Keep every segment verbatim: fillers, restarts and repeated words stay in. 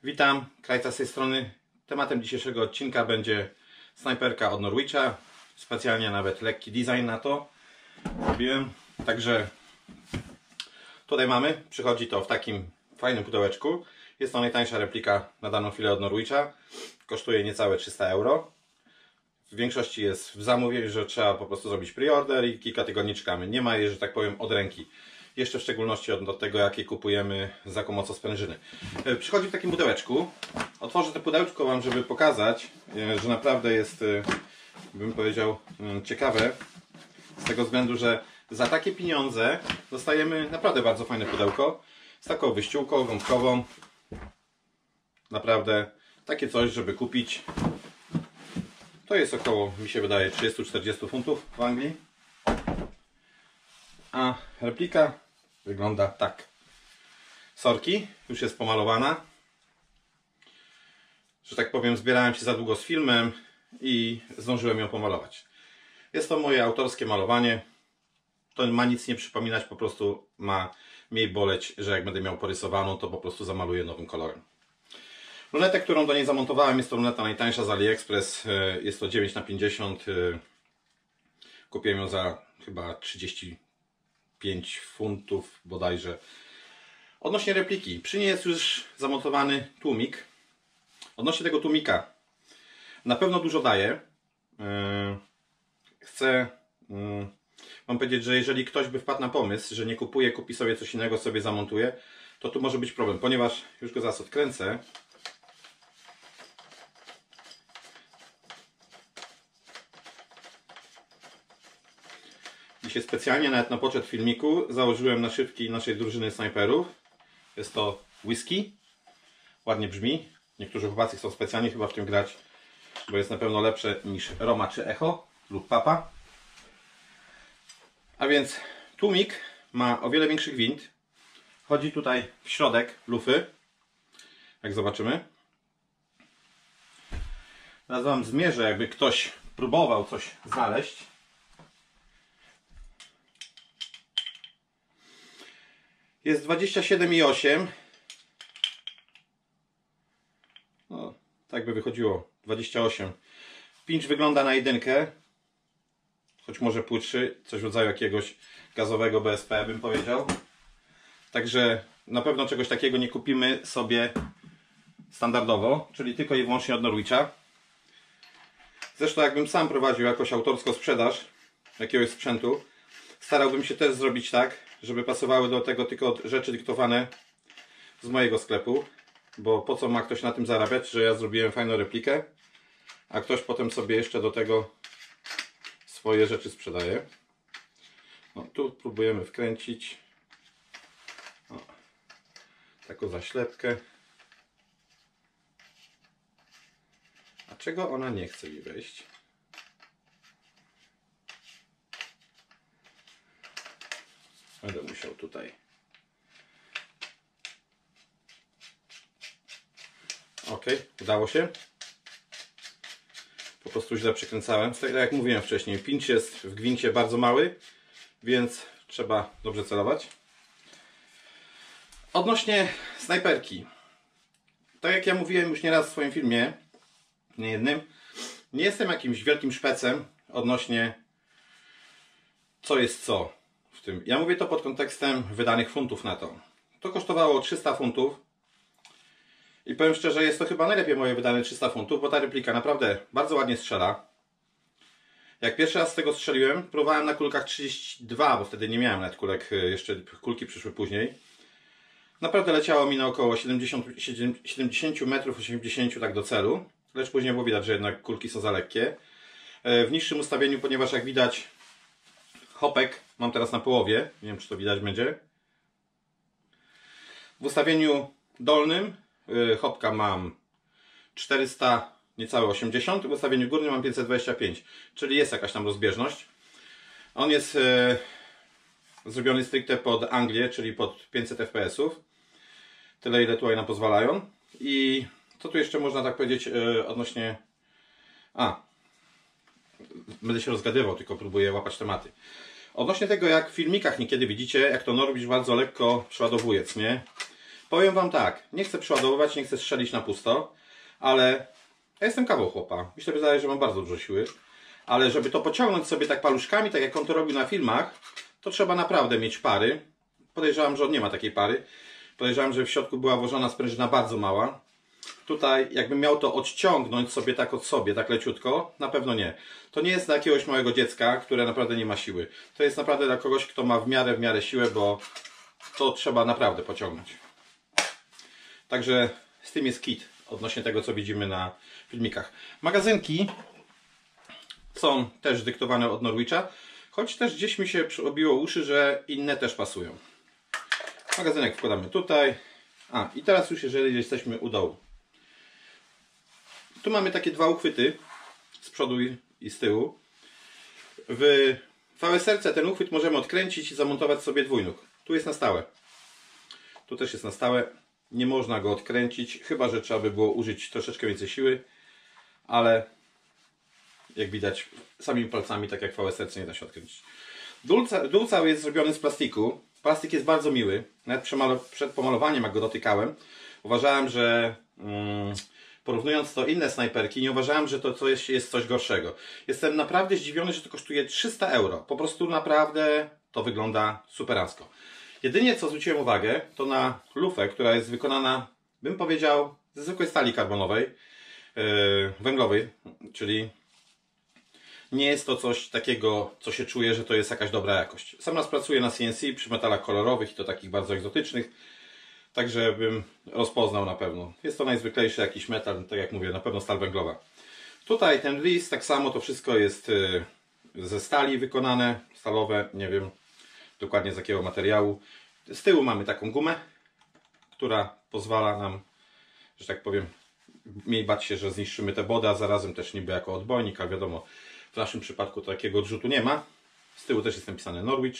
Witam, Krajca z tej strony. Tematem dzisiejszego odcinka będzie snajperka od Norwicha. Specjalnie nawet lekki design na to robiłem. Także tutaj mamy, przychodzi to w takim fajnym pudełeczku. Jest to najtańsza replika na daną chwilę od Norwicha. Kosztuje niecałe trzysta euro. W większości jest w zamówieniu, że trzeba po prostu zrobić preorder i kilka tygodni czekamy. Nie ma jej, że tak powiem, od ręki. Jeszcze w szczególności od, od tego, jakie kupujemy za pomocą sprężyny. Przychodzi w takim pudełeczku. Otworzę to pudełeczko Wam, żeby pokazać, że naprawdę jest, bym powiedział, ciekawe. Z tego względu, że za takie pieniądze dostajemy naprawdę bardzo fajne pudełko. Z taką wyściółką gąbkową. Naprawdę takie coś, żeby kupić. To jest około, mi się wydaje, trzydzieści do czterdziestu funtów w Anglii. A replika wygląda tak. Sorki, już jest pomalowana. Że tak powiem, zbierałem się za długo z filmem i zdążyłem ją pomalować. Jest to moje autorskie malowanie. To ma nic nie przypominać, po prostu ma mniej boleć, że jak będę miał porysowaną, to po prostu zamaluję nowym kolorem. Lunetę, którą do niej zamontowałem, jest to luneta najtańsza z AliExpress. Jest to dziewięć na pięćdziesiąt. Kupiłem ją za chyba trzydzieści pięć funtów bodajże. Odnośnie repliki, przy niej jest już zamontowany tłumik. Odnośnie tego tłumika, na pewno dużo daje. Chcę Mam powiedzieć, że jeżeli ktoś by wpadł na pomysł, że nie kupuje, kupi sobie coś innego, sobie zamontuje, to tu może być problem, ponieważ już go zaraz odkręcę. Dzisiaj specjalnie, nawet na poczet filmiku, założyłem naszywki naszej drużyny snajperów. Jest to whisky. Ładnie brzmi. Niektórzy chłopacy chcą specjalnie chyba w tym grać, bo jest na pewno lepsze niż Roma czy Echo lub Papa. A więc tłumik ma o wiele większy gwint. Chodzi tutaj w środek lufy, jak zobaczymy. Teraz Wam zmierzę, jakby ktoś próbował coś znaleźć. Jest dwadzieścia siedem i osiem. No, tak by wychodziło. dwadzieścia osiem. Pincz wygląda na jedynkę. Choć może płytszy. Coś w rodzaju jakiegoś gazowego B S P, bym powiedział. Także na pewno czegoś takiego nie kupimy sobie standardowo. Czyli tylko i wyłącznie od Norwicha. Zresztą jakbym sam prowadził jakoś autorską sprzedaż jakiegoś sprzętu, starałbym się też zrobić tak, żeby pasowały do tego tylko rzeczy dyktowane z mojego sklepu, bo po co ma ktoś na tym zarabiać, że ja zrobiłem fajną replikę, a ktoś potem sobie jeszcze do tego swoje rzeczy sprzedaje. No, tu próbujemy wkręcić o, taką zaślepkę. A czego ona nie chce mi wejść? Będę musiał tutaj. Ok, udało się. Po prostu źle przykręcałem. Tak jak mówiłem wcześniej, pincz jest w gwincie bardzo mały, więc trzeba dobrze celować. Odnośnie snajperki. Tak jak ja mówiłem już nieraz w swoim filmie, nie jednym, nie jestem jakimś wielkim szpecem odnośnie co jest co w tym. Ja mówię to pod kontekstem wydanych funtów na to. To kosztowało trzysta funtów i powiem szczerze, jest to chyba najlepiej moje wydane trzysta funtów, bo ta replika naprawdę bardzo ładnie strzela. Jak pierwszy raz z tego strzeliłem, próbowałem na kulkach trzydzieści dwa, bo wtedy nie miałem nawet kulek, jeszcze kulki przyszły później. Naprawdę leciało mi na około siedemdziesiąt metrów, osiemdziesiąt tak do celu, lecz później było widać, że jednak kulki są za lekkie. W niższym ustawieniu, ponieważ jak widać, hopek mam teraz na połowie, nie wiem czy to widać będzie. W ustawieniu dolnym hopka mam czterysta, niecałe osiemdziesiąt, w ustawieniu górnym mam pięćset dwadzieścia pięć, czyli jest jakaś tam rozbieżność. On jest e, zrobiony stricte pod Anglię, czyli pod pięćset F P S ów. Tyle ile tutaj nam pozwalają. I co tu jeszcze można tak powiedzieć e, odnośnie... A, będę się rozgadywał, tylko próbuję łapać tematy. Odnośnie tego, jak w filmikach niekiedy widzicie, jak to Norwich bardzo lekko przeładowuje, nie? Powiem wam tak, nie chcę przeładowywać, nie chcę strzelić na pusto, ale ja jestem kawał chłopa. Mi się wydaje, że mam bardzo dużo siły, ale żeby to pociągnąć sobie tak paluszkami, tak jak on to robił na filmach, to trzeba naprawdę mieć pary. Podejrzewam, że on nie ma takiej pary. Podejrzewam, że w środku była włożona sprężyna bardzo mała. Tutaj jakbym miał to odciągnąć sobie tak od sobie, tak leciutko, na pewno nie. To nie jest dla jakiegoś małego dziecka, które naprawdę nie ma siły. To jest naprawdę dla kogoś, kto ma w miarę, w miarę siłę, bo to trzeba naprawdę pociągnąć. Także z tym jest kit odnośnie tego, co widzimy na filmikach. Magazynki są też dyktowane od Norwicha, choć też gdzieś mi się obiło uszy, że inne też pasują. Magazynek wkładamy tutaj. A, i teraz już jeżeli jesteśmy u dołu. Tu mamy takie dwa uchwyty z przodu i z tyłu. W V S R-ce ten uchwyt możemy odkręcić i zamontować sobie dwójnóg. Tu jest na stałe. Tu też jest na stałe. Nie można go odkręcić, chyba że trzeba by było użyć troszeczkę więcej siły, ale jak widać samymi palcami, tak jak w V S R-ce, nie da się odkręcić. Dół, dół cały jest zrobiony z plastiku. Plastik jest bardzo miły. Nawet przed pomalowaniem, jak go dotykałem, uważałem, że mm, porównując to inne snajperki, nie uważałem, że to coś jest coś gorszego. Jestem naprawdę zdziwiony, że to kosztuje trzysta euro. Po prostu naprawdę to wygląda superancko. Jedynie co zwróciłem uwagę, to na lufę, która jest wykonana, bym powiedział, ze zwykłej stali karbonowej, yy, węglowej, czyli nie jest to coś takiego, co się czuje, że to jest jakaś dobra jakość. Sam raz pracuję na C N C przy metalach kolorowych i to takich bardzo egzotycznych, także bym rozpoznał na pewno. Jest to najzwyklejszy jakiś metal, tak jak mówię, na pewno stal węglowa. Tutaj ten list, tak samo to wszystko jest ze stali wykonane, stalowe, nie wiem dokładnie z jakiego materiału. Z tyłu mamy taką gumę, która pozwala nam, że tak powiem, mniej bać się, że zniszczymy te body, a zarazem też niby jako odbojnik, ale wiadomo, w naszym przypadku takiego odrzutu nie ma. Z tyłu też jest napisane Norwich.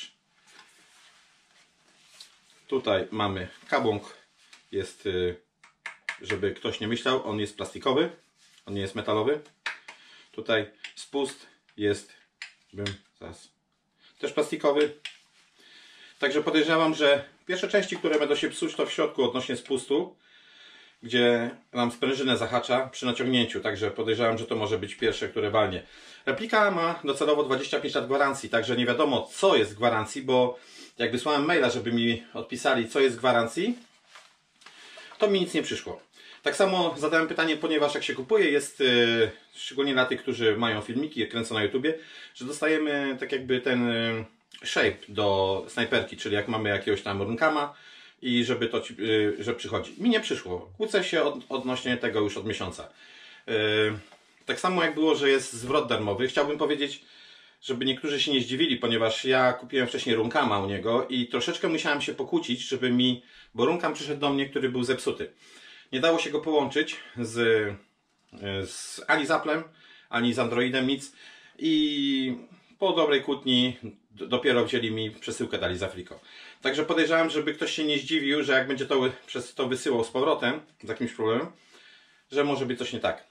Tutaj mamy kabłąk, jest, żeby ktoś nie myślał, on jest plastikowy, on nie jest metalowy. Tutaj spust jest, bym zaraz, też plastikowy. Także podejrzewam, że pierwsze części, które będą się psuć, to w środku odnośnie spustu, gdzie nam sprężynę zahacza przy naciągnięciu. Także podejrzewam, że to może być pierwsze, które walnie. Replika ma docelowo dwadzieścia pięć lat gwarancji, także nie wiadomo, co jest gwarancji, bo jak wysłałem maila, żeby mi odpisali, co jest gwarancji, to mi nic nie przyszło. Tak samo zadałem pytanie, ponieważ jak się kupuje, jest yy, szczególnie dla tych, którzy mają filmiki, kręcą na YouTubie, że dostajemy tak jakby ten yy, shape do snajperki, czyli jak mamy jakiegoś tam runkama i żeby to yy, że przychodzi. Mi nie przyszło. Kłócę się od, odnośnie tego już od miesiąca. Yy, tak samo jak było, że jest zwrot darmowy. Chciałbym powiedzieć, żeby niektórzy się nie zdziwili, ponieważ ja kupiłem wcześniej runkama u niego i troszeczkę musiałem się pokłócić, żeby mi, bo runkam przyszedł do mnie, który był zepsuty. Nie dało się go połączyć z, z ani z Applem, ani z Androidem, nic. I po dobrej kłótni dopiero wzięli mi przesyłkę, dali za friko. Także podejrzewam, żeby ktoś się nie zdziwił, że jak będzie to przez to wysyłał z powrotem, z jakimś problemem, że może być coś nie tak.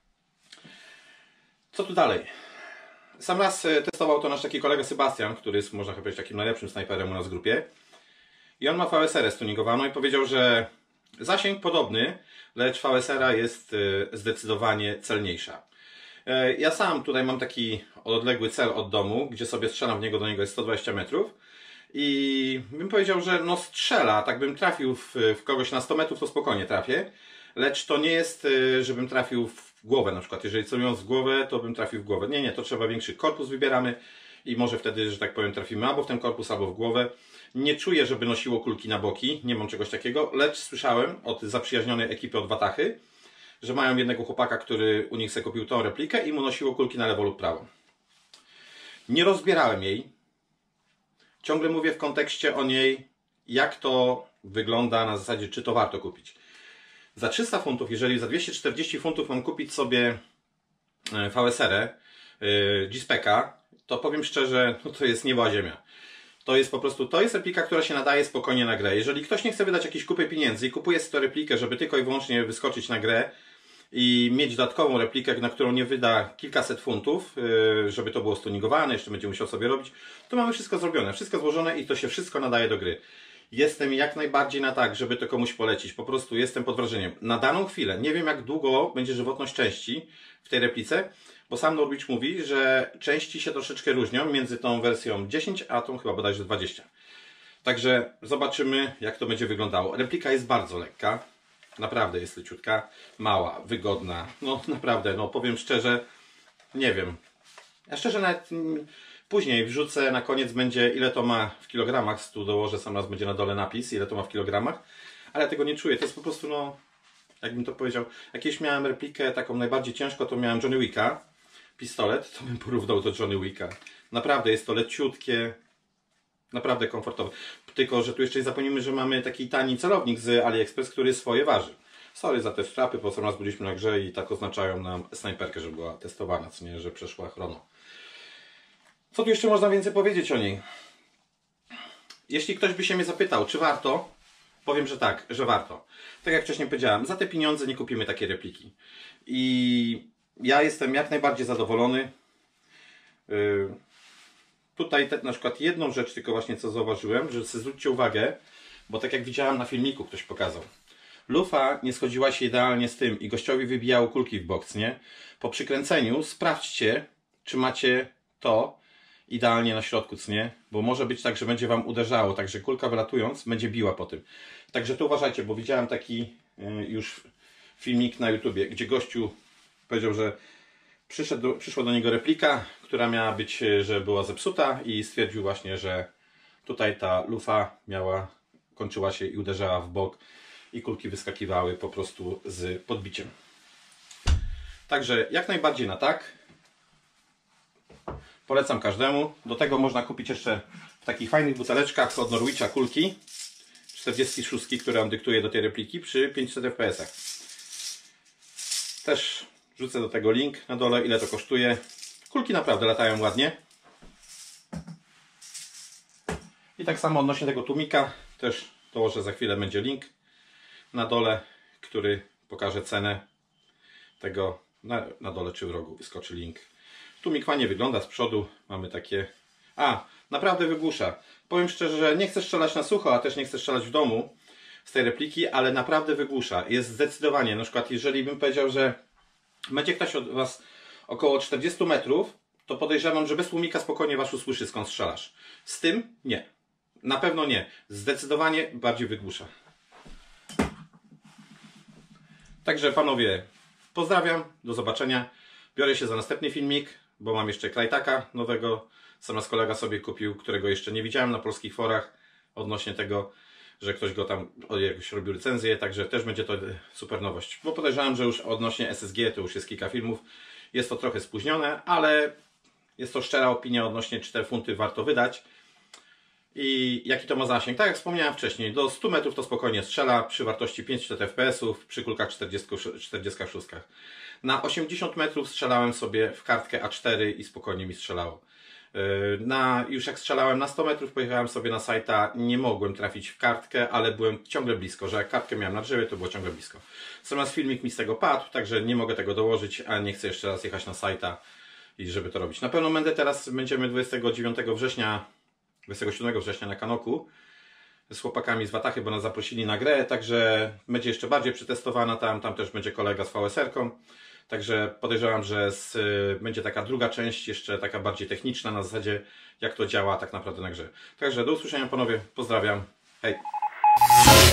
Co tu dalej? Sam raz testował to nasz taki kolega Sebastian, który jest, można chyba powiedzieć, takim najlepszym snajperem u nas w grupie. I on ma V S R stuningowaną i powiedział, że zasięg podobny, lecz V S R jest zdecydowanie celniejsza. Ja sam tutaj mam taki odległy cel od domu, gdzie sobie strzelam w niego, do niego jest sto dwadzieścia metrów. I bym powiedział, że no strzela, tak bym trafił w, w kogoś na sto metrów, to spokojnie trafię. Lecz to nie jest, żebym trafił w głowę na przykład. Jeżeli celując w głowę, to bym trafił w głowę. Nie, nie, to trzeba większy korpus wybieramy i może wtedy, że tak powiem, trafimy albo w ten korpus, albo w głowę. Nie czuję, żeby nosiło kulki na boki, nie mam czegoś takiego, lecz słyszałem od zaprzyjaźnionej ekipy od Watachy, że mają jednego chłopaka, który u nich sobie kupił tą replikę i mu nosiło kulki na lewo lub prawo. Nie rozbierałem jej. Ciągle mówię w kontekście o niej, jak to wygląda na zasadzie, czy to warto kupić. Za trzysta funtów, jeżeli za dwieście czterdzieści funtów mam kupić sobie V S R, G-Spec'a, to powiem szczerze, no to jest nieba ziemia. To jest po prostu, to jest replika, która się nadaje spokojnie na grę. Jeżeli ktoś nie chce wydać jakiejś kupy pieniędzy i kupuje sobie tę replikę, żeby tylko i wyłącznie wyskoczyć na grę i mieć dodatkową replikę, na którą nie wyda kilkaset funtów, żeby to było stuningowane, jeszcze będzie musiał sobie robić, to mamy wszystko zrobione, wszystko złożone i to się wszystko nadaje do gry. jestem jak najbardziej na tak, żeby to komuś polecić. Po prostu jestem pod wrażeniem. Na daną chwilę, nie wiem jak długo będzie żywotność części w tej replice, bo sam Norwich mówi, że części się troszeczkę różnią między tą wersją dziesięć a tą chyba bodajże dwadzieścia. Także zobaczymy, jak to będzie wyglądało. Replika jest bardzo lekka. Naprawdę jest leciutka, mała, wygodna. No naprawdę, no powiem szczerze, nie wiem. Ja szczerze nawet mm, później wrzucę, na koniec będzie, ile to ma w kilogramach. Tu dołożę, sam raz będzie na dole napis, ile to ma w kilogramach. Ale ja tego nie czuję. To jest po prostu, no, jakbym to powiedział. Jak kiedyś miałem replikę taką najbardziej ciężką, to miałem Johnny Wicka. Pistolet, to bym porównał do Johnny Wicka. Naprawdę jest to leciutkie. Naprawdę komfortowe. Tylko, że tu jeszcze nie zapomnimy, że mamy taki tani celownik z AliExpress, który swoje waży. Sorry za te strapy, bo co raz byliśmy na grze i tak oznaczają nam snajperkę, że była testowana, co nie, że przeszła chrono. Co tu jeszcze można więcej powiedzieć o niej? Jeśli ktoś by się mnie zapytał, czy warto, powiem, że tak, że warto. Tak jak wcześniej powiedziałem, za te pieniądze nie kupimy takiej repliki. I ja jestem jak najbardziej zadowolony. Yy... Tutaj te, na przykład jedną rzecz tylko właśnie co zauważyłem, że sobie zwróćcie uwagę, bo tak jak widziałem na filmiku, ktoś pokazał. Lufa nie schodziła się idealnie z tym i gościowi wybijało kulki w boks, nie? Po przykręceniu sprawdźcie, czy macie to idealnie na środku, co nie? Bo może być tak, że będzie Wam uderzało, także kulka wylatując będzie biła po tym. Także tu uważajcie, bo widziałem taki yy, już filmik na YouTubie, gdzie gościu powiedział, że Przyszedł, przyszła do niego replika, która miała być, że była zepsuta i stwierdził właśnie, że tutaj ta lufa miała, kończyła się i uderzała w bok i kulki wyskakiwały po prostu z podbiciem. Także jak najbardziej na tak. Polecam każdemu. Do tego można kupić jeszcze w takich fajnych buteleczkach od Norwicha kulki czterdzieści sześć, które on dyktuje do tej repliki przy pięćset F P S ach. Też wrzucę do tego link na dole, ile to kosztuje. Kulki naprawdę latają ładnie. I tak samo odnośnie tego tłumika, też dołożę za chwilę, będzie link na dole, który pokaże cenę tego. Na, na dole czy w rogu wyskoczy link. Tłumik fajnie wygląda z przodu. Mamy takie... A, naprawdę wygłusza. Powiem szczerze, że nie chcę strzelać na sucho, a też nie chcę strzelać w domu z tej repliki, ale naprawdę wygłusza. Jest zdecydowanie, na przykład jeżeli bym powiedział, że będzie ktoś od Was około czterdziestu metrów, to podejrzewam, że bez tłumika spokojnie Was usłyszy, skąd strzelasz. Z tym nie. Na pewno nie. Zdecydowanie bardziej wygłusza. Także panowie, pozdrawiam. Do zobaczenia. Biorę się za następny filmik, bo mam jeszcze Krajtaka nowego. Sam raz kolega sobie kupił, którego jeszcze nie widziałem na polskich forach. Odnośnie tego, że ktoś go tam jakoś robił recenzję, także też będzie to super nowość. Bo podejrzewam, że już odnośnie S S G to już jest kilka filmów. Jest to trochę spóźnione, ale jest to szczera opinia odnośnie cztery funty warto wydać. I jaki to ma zasięg? Tak jak wspomniałem wcześniej, do stu metrów to spokojnie strzela przy wartości pięćset F P S ów, przy kulkach czterdziestu sześciu. Na osiemdziesiąt metrów strzelałem sobie w kartkę A cztery i spokojnie mi strzelało. Na, już jak strzelałem na sto metrów, pojechałem sobie na sajta, nie mogłem trafić w kartkę, ale byłem ciągle blisko, że jak kartkę miałem na drzewie, to było ciągle blisko. Natomiast filmik mi z tego padł, także nie mogę tego dołożyć, a nie chcę jeszcze raz jechać na sajta i żeby to robić. Na pewno będę teraz, będziemy dwudziestego dziewiątego września, dwudziestego siódmego września na Kanoku z chłopakami z Watachy, bo nas zaprosili na grę, także będzie jeszcze bardziej przetestowana tam, tam też będzie kolega z V S R-ką. Także podejrzewam, że z, będzie taka druga część, jeszcze taka bardziej techniczna na zasadzie jak to działa tak naprawdę na grze. Także do usłyszenia panowie, pozdrawiam, hej!